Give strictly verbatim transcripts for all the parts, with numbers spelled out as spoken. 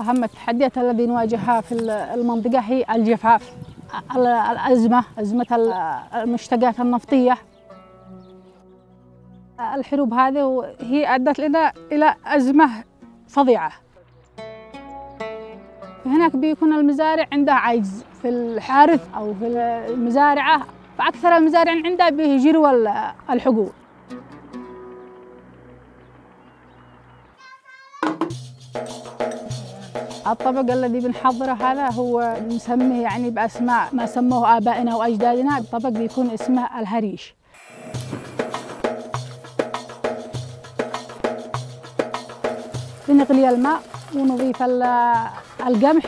أهم التحديات التي نواجهها في المنطقة هي الجفاف، الأزمة، أزمة المشتقات النفطية. الحروب هذه هي أدت لنا إلى أزمة فظيعة. هناك بيكون المزارع عندها عجز في الحارث أو في المزارعة، فأكثر المزارع عندها بيجروا الحقول. الطبق الذي بنحضره هذا هو نسميه يعني بأسماء ما سموه آبائنا وأجدادنا. الطبق بيكون اسمه الهريش. بنغلي الماء ونضيف القمح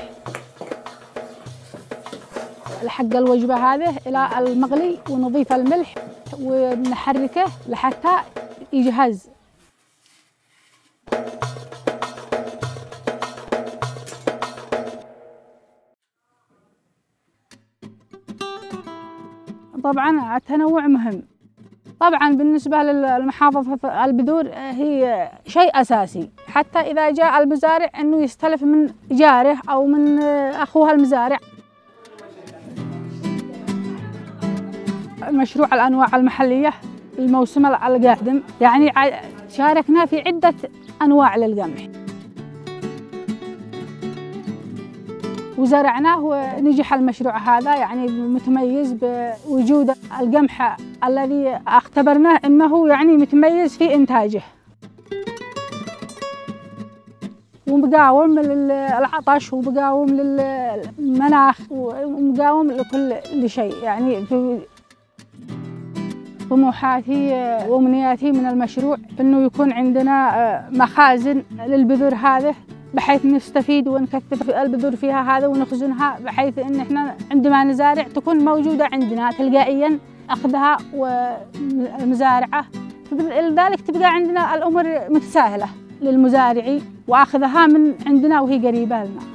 لحق الوجبة هذه إلى المغلي، ونضيف الملح ونحركه لحتى يجهز. طبعاً التنوع مهم. طبعاً بالنسبة للمحافظة البذور هي شيء أساسي، حتى إذا جاء المزارع إنه يستلف من جاره أو من أخوه المزارع. مشروع الأنواع المحلية الموسم القادم يعني شاركنا في عدة أنواع للقمح وزرعناه، ونجح المشروع هذا يعني متميز بوجود القمح الذي اختبرناه انه يعني متميز في انتاجه، ومقاوم للعطش ومقاوم للمناخ ومقاوم لكل شيء. يعني في طموحاتي وامنياتي من المشروع انه يكون عندنا مخازن للبذور هذه، بحيث نستفيد ونكثف البذور فيها هذا ونخزنها، بحيث ان احنا عندما نزارع تكون موجوده عندنا تلقائيا اخذها والمزارعه، لذلك تبقى عندنا الامور متساهله للمزارعين واخذها من عندنا وهي قريبه لنا.